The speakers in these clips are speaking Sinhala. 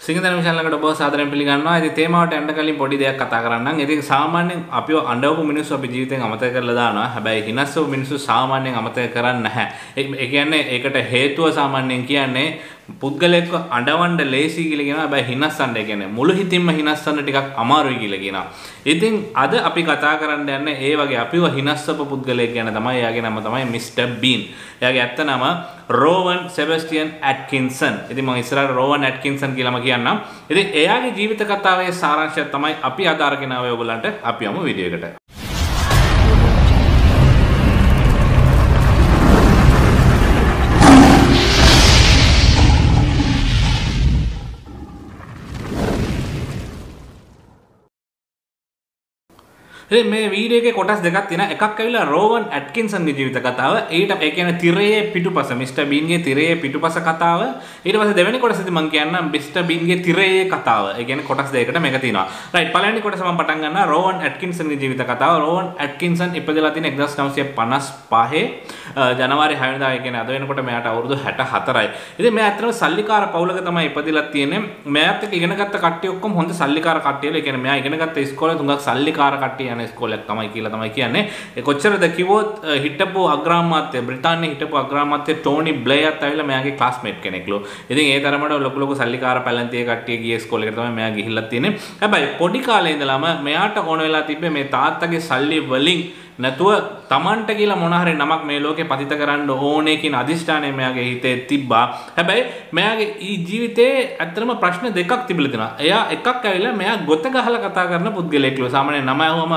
සිංහදන විශාලකට ඔබ සාදරයෙන් පිළිගන්නවා. ඉතින් තේමාවට යන්න කලින් පොඩි දෙයක් කතා කරන්නම්. ඉතින් සාමාන්‍යයෙන් අපිව අඬවපු මිනිස්සු අපි ජීවිතෙන් අමතක කරලා දානවා. හැබැයි හිනස්සපු මිනිස්සු සාමාන්‍යයෙන් අමතක කරන්නේ නැහැ. ඒ කියන්නේ ඒකට හේතුව සාමාන්‍යයෙන් කියන්නේ පුද්ගලයෙක්ව අඬවන්න ලේසි කියලා කියනවා. හැබැයි හිනස්සන්න ඒ කියන්නේ මුළු හිතින්ම හිනස්සන්න ටිකක් අමාරුයි කියලා කියනවා. ඉතින් අද අපි කතා කරන්න යන්නේ ඒ වගේ අපිව හිනස්සපු පුද්ගලයෙක් ගැන තමයි. එයාගේ නම තමයි මිස්ටර් බීන්. එයාගේ ඇත්ත නම රෝවන් සෙබස්ටියන් ඇට්කින්සන්. ඉතින් මම ඉස්සරහට රෝවන් ඇට්කින්සන් කියලාම කියන්නම්. ඉතින් එයාගේ ජීවිත කතාවේ සාරාංශය තමයි අපි අද අරගෙන ආවේ ඔයගලන්ට. අපි යමු වීඩියෝ එකට. මේ වීඩියෝ එකේ කොටස් දෙකක් තියෙනවා. එකක් ඇවිල්ලා රෝවන් ඇට්කින්සන්ගේ ජීවිත කතාව. ඊට ඒ කියන්නේ තිරයේ පිටුපස මිස්ටර් බීන්ගේ තිරයේ පිටුපස කතාව. ඊට පස්සේ දෙවෙනි කොටසදී මම කියන්නම් මිස්ටර් බීන්ගේ තිරයේ කතාව. ඒ කියන්නේ කොටස් දෙකකට මේක තියෙනවා. රයිට් පළවෙනි කොටස මම පටන් ගන්නවා රෝවන් ඇට්කින්සන්ගේ ජීවිත කතාව. රෝවන් ඇට්කින්සන් ඉපදලා තියෙන 1955 ජනවාරි 6 වෙනිදා. ඒ කියන්නේ අද වෙනකොට මෙයාට අවුරුදු 64යි. ඉතින් මෙයා ඇත්තටම සල්ලිකාර පවුලක තමයි ඉපදිලා තියෙන්නේ. මෙයාත් එක්ක ඉගෙන ගත්ත කට්ටිය ඔක්කොම හොඳ සල්ලිකාර කට්ටියල. ඒ කියන්නේ මෙයා ඉගෙන ගත්ත ඉස්කෝලේ තුඟක් සල්ලිකාර කට්ටිය ස්කෝලයක් තමයි කියලා තමයි කියන්නේ. ඒ කොච්චරද කිව්වොත් හිටපු අග්‍රාමාත්‍ය බ්‍රිතාන්‍යයේ හිටපු අග්‍රාමාත්‍ය ටෝනි බ්ලෙයර්ත් ඇවිල්ලා මෙයාගේ ක්ලාස්මේට් කෙනෙක්ලු. ඉතින් ඒ තරමට ලොකු සල්ලිකාර පැලැන්තියේ කට්ටිය ගිය ස්කෝලේකට තමයි මෙයා ගිහිල්ලා තියෙන්නේ. හැබැයි පොඩි කාලේ ඉඳලාම මෙයාට ඕන වෙලා තිබ්බේ මේ තාත්තගේ සල්ලි වලින් නැතුව තමන්ට කියලා මොන හරි නමක් මේ ලෝකේ පතිත කරන්න ඕනේ කියන අදිෂ්ඨානය මෙයාගේ හිතේ තිබ්බා. හැබැයි මෙයාගේ ජීවිතේ ඇත්තටම ප්‍රශ්න දෙකක් තිබිලා තියෙනවා. එයා එකක් ඇවිල්ලා මෙයා ගොත ගහලා කතා කරන පුද්ගලයෙක්ලු. සාමාන්‍ය නම අහුවම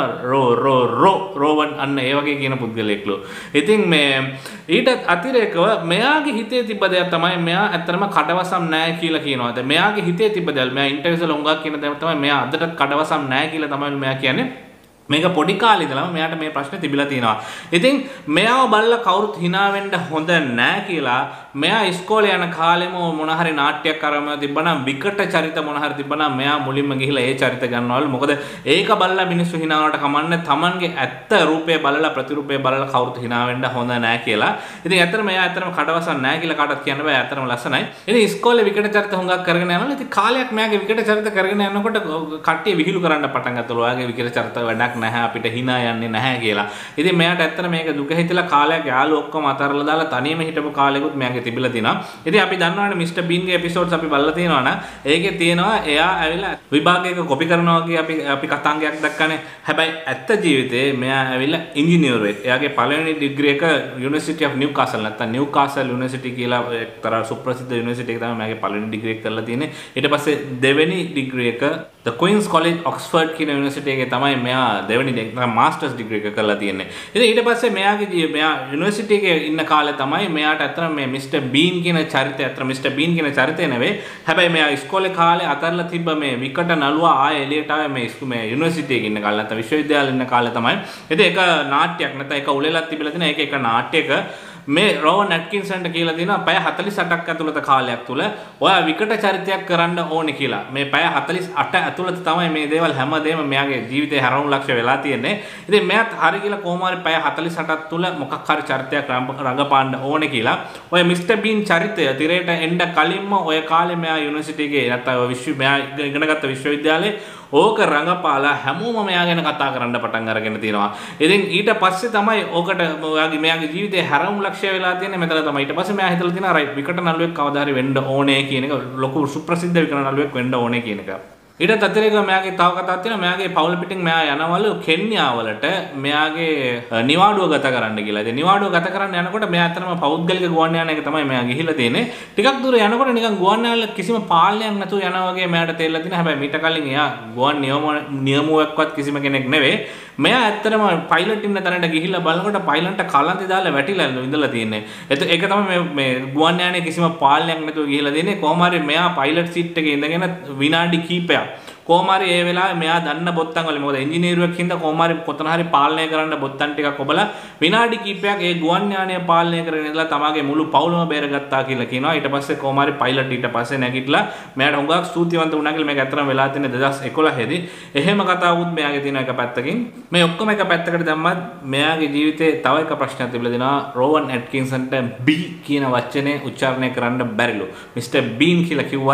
රෝවන් අන්න ඒ වගේ කියන පුද්ගලයෙක්ලු. ඉතින් මේ ඊට අතිරේකව මෙයාගේ හිතේ තිබ්බ දෙයක් තමයි මෙයා ඇත්තටම කඩවසම් නැහැ කියලා කියනවා. මෙයාගේ හිතේ තිබ්බ දෙයක් මෙයා ඉන්ටර්වියුස් වල උඟක් කියන දේ තමයි මෙයා අදටත් කඩවසම් නැහැ කියලා තමයි මෙයා කියන්නේ. මේක පොඩි කාලේ ඉඳලම මෙයාට මේ ප්‍රශ්නේ තිබිලා තියෙනවා. ඉතින් මෙයාව බලලා කවුරුත් hina වෙන්න හොඳ නැහැ කියලා මෙයා ඉස්කෝලේ යන කාලෙම මොන හරි නාට්‍යයක් කරම තිබ්බනම් විකට චරිත මොන හරි තිබ්බනම් මෙයා මුලින්ම ගිහිලා ඒ චරිත ගන්නවලු. මොකද ඒක බලලා මිනිස්සු hina වුණාට කමන්නේ Tamanගේ ඇත්ත රූපය බලලා ප්‍රතිරූපය බලලා කවුරුත් hina වෙන්න හොඳ නැහැ කියලා. ඉතින් ඇත්තටම මෙයා ඇත්තටම කඩවසන් නැහැ කියලා කාටවත් කියන්න බෑ. ඇත්තටම ලස්සනයි. ඉතින් ඉස්කෝලේ විකට චරිත හුඟක් කරගෙන යනවා. ඉතින් කාලයක් මෙයාගේ විකට චරිත කරගෙන යනකොට කට්ටිය විහිළු කරන්න පටන් ගත්තලු. ඔයාගේ විකට චරිත වැඩක් නැහැ අපිට hina යන්නේ නැහැ කියලා. ඉතින් මෙයාට ඇත්තට මේක දුක හිතලා කාලයක් යාළුවෝ ඔක්කොම අතරලා දාලා තනියම හිටපු කාලෙකුත් මෙයාගේ තිබිලා තිනවා. ඉතින් අපි දන්නවනේ මිස්ටර් බීන්ගේ එපිසෝඩ්ස් අපි බලලා තියෙනවා නම් ඒකේ තියෙනවා එයා ඇවිල්ලා විභාගයක කොපි කරනවා වගේ අපි කතාංගයක් දැක්කනේ. හැබැයි ඇත්ත ජීවිතේ මෙයා ඇවිල්ලා ඉංජිනේරුවෙක්. එයාගේ පළවෙනි ඩිග්‍රී එක University of Newcastle නැත්නම් Newcastle University කියලා එක්තරා සුප්‍රසිද්ධ යුනිවර්සිටි එක තමයි මෙයාගේ පළවෙනි ඩිග්‍රී එක කරලා තියෙන්නේ. ඊට පස්සේ දෙවෙනි ඩිග්‍රී එක The Queen's College Oxford කියන යුනිවර්සිටි එකේ තමයි මෙයා දෙවෙනි මාස්ටර්ස් ඩිග්‍රී එක කරලා තියෙන්නේ. ඉතින් ඊට පස්සේ මෙයා යුනිවර්සිටි එකේ ඉන්න කාලේ තමයි මෙයාට අතන මේ මිස්ටර් බීන් කියන චරිතය අතන මිස්ටර් බීන් කියන චරිතය නෙවෙයි. හැබැයි මෙයා ඉස්කෝලේ කාලේ අතරලා තිබ්බ මේ විකට නළුවා ආයේ එළියට ආවේ මේ යුනිවර්සිටි එකේ ඉන්න කාලේ නැත්නම් විශ්වවිද්‍යාලේ ඉන්න කාලේ තමයි. ඉතින් ඒක නාට්‍යයක් නැත්නම් ඒක උලෙලක් තිබිලා තියෙන ඒක නාට්‍යයක මේ රෝවන් ඇට්කින්සන්ට කියලා දෙනවා පැය 48ක් ඇතුළත කාලයක් තුල ඔයා විකට චරිතයක් කරන්න ඕනේ කියලා. මේ පැය 48 ඇතුළත තමයි මේ දේවල් හැමදේම මෙයාගේ ජීවිතේ හැරවුණු ලක්ෂ්‍ය වෙලා තියෙන්නේ. ඉතින් මෙයාත් හරි කියලා කොහොම හරි පැය 48ක් තුල මොකක් හරි චරිතයක් රඟපාන්න ඕනේ කියලා. ඔය මිස්ටර් බීන් චරිතය තිරයට එන්න කලින්ම ඔය කාලේ මෙයා යුනිවර්සිටි එකේ නැත්නම් මෙයා ඉගෙනගත්ත විශ්වවිද්‍යාලේ ඕක රඟපාලා හැමෝම මෙයා ගැන කතා කරන්න පටන් අරගෙන තියෙනවා. ඉතින් ඊට පස්සේ තමයි ඕකට මෙයාගේ ජීවිතේ හැරවුණු ලක්ෂ්‍ය වෙලා තියෙන්නේ මෙතන තමයි. ඊට පස්සේ මෙයා හිතලා තියෙනවා රයිට් විකට නළුවෙක් කවදා හරි වෙන්න ඕනේ කියන එක ලොකු සුප්‍රසිද්ධ විකට නළුවෙක් වෙන්න ඕනේ කියන එක. ඊට අතිරේකව මෙයාගේ තව කතාවක් තියෙනවා. මෙයාගේ පවුල පිටින් මෙයා යනවලු කෙන්යාවලට මෙයාගේ නිවාඩුව ගත කරන්න කියලා. ඉතින් නිවාඩුව ගත කරන්න යනකොට මෙයා අතරම පෞද්ගලික ගුවන් යානයක තමයි මෙයා ගිහිල්ලා තියෙන්නේ. ටිකක් දුර යනකොට නිකන් ගුවන් යානවල කිසිම පාලනයක් නැතුව යනවා වගේ මෙයාට තේරෙලා තියෙනවා. හැබැයි මීට කලින් එයා ගුවන් නියමුවෙක්වත් කිසිම කෙනෙක් නෙවෙයි. මෙයා ඇත්තටම පයිලට් ඉන්න තැනට ගිහිල්ලා බලනකොට පයිලට්ට කලන්තේ දාලා වැටිලා ඉඳලා තියෙන්නේ. ඒක තමයි මේ ගුවන් යානයේ කිසිම පාලනයක් නැතුව ගිහිල්ලා තියෙන්නේ. කොහොම හරි මෙයා පයිලට් සීට් එකේ ඉඳගෙන විනාඩි කිහිපයක් කොහොම හරි ඒ වෙලාවේ මෙයා දන්න බොත්තම් වල මොකද ඉංජිනේරුවෙක් හින්දා කොහොම හරි කොතන හරි පාලනය කරන්න බොත්තම් ටිකක් ඔබලා විනාඩි කිහිපයක් ඒ ගුවන් යානය පාලනය කරගෙන ඉඳලා තමාගේ මුළු පවුලම බේරගත්තා කියලා කියනවා. ඊට පස්සේ කොහොම හරි පයිලට් ඊට පස්සේ නැගිටලා මෙයාට හුඟක් ස්තුතිවන්ත වුණා කියලා මේක ඇත්තටම වෙලා තියෙන්නේ 2011 දී. එහෙම කතාවුත් මෙයාගේ තියෙන එක පැත්තකින් මේ ඔක්කොම එක පැත්තකට දැම්මත් මෙයාගේ ජීවිතේ තව එක ප්‍රශ්නයක් තිබිලා දෙනවා. රෝවන් ඇට්කින්සන්ට B කියන වචනේ උච්චාරණය කරන්න බැරිලු. මිස්ටර් බීන් කියලා කිව්වත්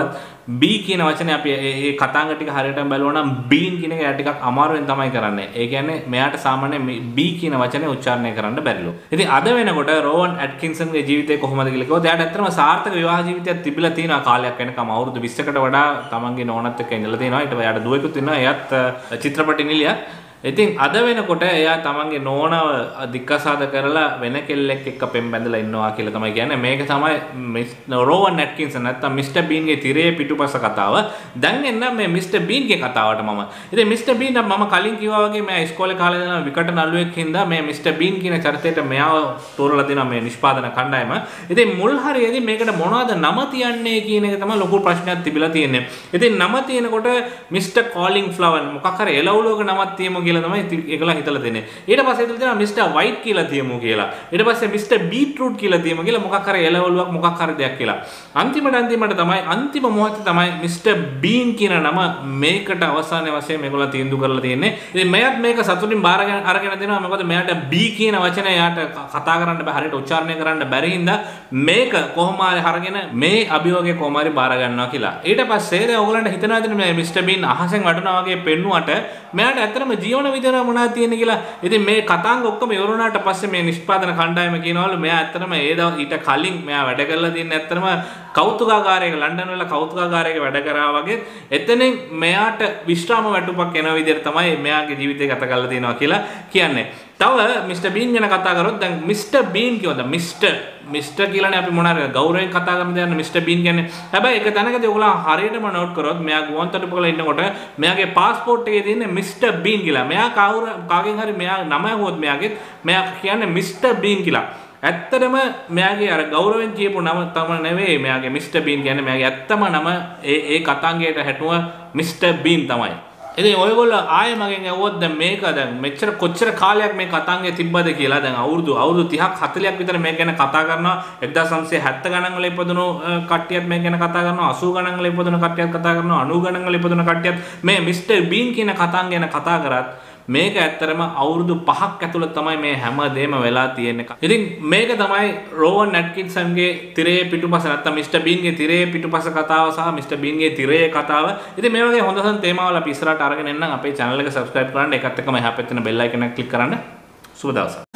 B කියන වචනේ අපි ඒ කතාංග ටික හරියටම බලුවා නම් bean කියන එක ටිකක් අමාරුවෙන් තමයි කරන්නේ. ඒ කියන්නේ මෙයාට සාමාන්‍යයෙන් B කියන වචනේ උච්චාරණය කරන්න බැරිලු. ඉතින් අද වෙනකොට රෝවන් ඇට්කින්සන්ගේ ජීවිතේ කොහොමද කියලා කිව්වොත් එයාට ඇත්තටම සාර්ථක විවාහ ජීවිතයක් තිබිලා තියෙනවා කාලයක් වෙනකම් අවුරුදු 20කට වඩා තමන්ගේ නෝනත් එක්ක ඉඳලා තියෙනවා. ඊට එයාට දුවෙකුත් ඉන්නවා. එයාත් චිත්‍රපටි නිලියක්. ඉතින් අද වෙනකොට එයා තමන්ගේ නෝනව දික්කසාද කරලා වෙන කෙල්ලෙක් එක්ක පෙම් බැඳලා ඉන්නවා කියලා තමයි කියන්නේ. මේක තමයි රෝවන් ඇට්කින්සන් නැත්තම් මිස්ටර් බීන්ගේ තිරයේ පිටුපස කතාව. දැන් එන්න මේ මිස්ටර් බීන්ගේ කතාවට මම. ඉතින් මිස්ටර් බීන් මම කලින් කිව්වා වගේ මම ඉස්කෝලේ කාලේ ඉඳලා විකට නළුවෙක් හින්දා මේ මිස්ටර් බීන් කියන චරිතයට මෙයාව තෝරලා දෙනවා මේ නිෂ්පාදන කණ්ඩායම. ඉතින් මුල් හරියේදී මේකට මොනවද නම තියන්නේ කියන එක තමයි ලොකු ප්‍රශ්නයක් තිබිලා තියෙන්නේ. ඉතින් නම තියෙනකොට මිස්ටර් කෝලින් ෆ්ලවර් මොකක් හරි එළවලුවක නමක් තියමු කියලා තමයි ඒගොල්ලෝ හිතලා දෙන්නේ. ඊට පස්සේ හිතලා දෙනවා මිස්ටර් වයිට් කියලා තියමු කියලා. ඊට පස්සේ මිස්ටර් බීට්රූට් කියලා තියමු කියලා මොකක් හරි එළවලුවක් මොකක් හරි දෙයක් කියලා. අන්තිමට තමයි අන්තිම මොහොතේ තමයි මිස්ටර් බීන් කියන නම මේකට අවසානයේ වශයෙන් මේගොල්ලෝ තීන්දුව කරලා තියෙන්නේ. ඉතින් මෙයාත් මේක සතුටින් අරගෙන දෙනවා. මොකද මෙයාට B කියන වචනේ යාට කතා කරන්න බෑ හරියට උච්චාරණය කරන්න බැරි හින්දා මේක කොහොම හරි අරගෙන මේ අභියෝගය කොහොම හරි බාර ගන්නවා කියලා. ඊට පස්සේ දැන් ඔයගොල්ලන්ට හිතනවාද මේ මිස්ටර් බීන් අහසෙන් වටනවා වගේ පෙන්නුවට මෙයාට ඇත්තටම ජීවන විද්‍යාව මොනවද තියෙන්නේ කියලා. ඉතින් මේ කතාංග ඔක්කොම ඉවරුණාට පස්සේ මේ නිෂ්පාදන කණ්ඩායම කියනවලු මෙයා ඇත්තටම ඒ දවස් ඊට කලින් මෙයා වැඩ කරලා තින්නේ ඇත්තටම කෞතුකාගාරයක ලන්ඩන් වල කෞතුකාගාරයක වැඩ කරා වගේ එතනින් මෙයාට විශ්‍රාම වැටුපක් එන විදිහට තමයි මෙයාගේ ජීවිතය ගත කරලා තියෙනවා කියලා කියන්නේ. තව මිස්ටර් බීන් ගැන කතා කරොත් දැන් මිස්ටර් බීන් කියවද මිස්ටර් කියලානේ අපි මොනාරේ ගෞරවයෙන් කතා කරන දයන්න මිස්ටර් බීන් කියන්නේ. හැබැයි එක තැනකදී ඔයගොල්ලෝ හරියටම නෝට් කරොත් මෙයා ගුවන්තොටුපොළ ඉන්නකොට මෙයාගේ પાස්පෝර්ට් එකේ තියෙන්නේ මිස්ටර් බීන් කියලා. මෙයා කාගෙන් හරි මෙයා නම ඇහුවොත් මෙයා කියන්නේ මිස්ටර් බීන් කියලා. ඇත්තටම මෙයාගේ අර ගෞරවයෙන් කියපු නම තමයි නෙවෙයි මෙයාගේ මිස්ටර් බීන් කියන්නේ මෙයාගේ ඇත්තම නම ඒ කතාංගයට හැටුව මිස්ටර් බීන් තමයි. ඉතින් ඔයගොල්ලෝ ආයෙ මගෙන් ඇහුවොත් දැන් මේක දැන් මෙච්චර කොච්චර කාලයක් මේ කතාංගය තිබ්බද කියලා දැන් අවුරුදු 30ක් 40ක් විතර මේක ගැන කතා කරනවා 1970 ගණන් වල ඉපදුණු කට්ටියත් මේක ගැන කතා කරනවා 80 ගණන් වල ඉපදුණු කට්ටියත් කතා කරනවා 90 ගණන් වල ඉපදුණු කට්ටියත් මේ මිස්ටර් බීන් කියන කතාංගය ගැන කතා කරත් මේක ඇත්තරම අවුරුදු 5ක් ඇතුළත තමයි මේ හැම දෙම වෙලා තියෙන්නේ. ඉතින් මේක තමයි රෝවන් ඇට්කින්සන්ගේ තිරයේ පිටුපස නැත්නම් මිස්ටර් බීන්ගේ තිරයේ පිටුපස කතාව සහ මිස්ටර් බීන්ගේ තිරයේ කතාව. ඉතින් මේ වගේ හොඳ හොඳ තේමාවල් අපි ඉස්සරහට අරගෙන එන්නම්. අපේ channel එක subscribe කරන්න. ඒකත් එක්කම එහා පැත්තේ බෙල් අයිකන් එක click කරන්න. සුබ දවසක්.